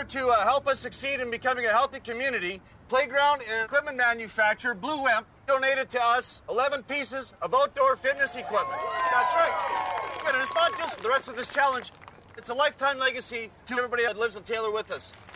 to help us succeed in becoming a healthy community, playground and equipment manufacturer Blue Wimp donated to us 11 pieces of outdoor fitness equipment. That's right. And it's not just the rest of this challenge. It's a lifetime legacy to everybody that lives in Taylor with us.